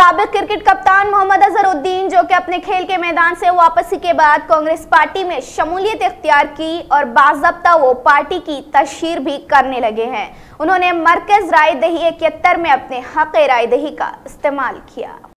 साबिक क्रिकेट कप्तान मोहम्मद अजहरुद्दीन, जो कि अपने खेल के मैदान से वापसी के बाद कांग्रेस पार्टी में शमूलियत इख्तियार की और बाज़ाब्ता वो पार्टी की तशहीर भी करने लगे हैं। उन्होंने मरकज राय दही 71 में अपने हक राय दही का इस्तेमाल किया।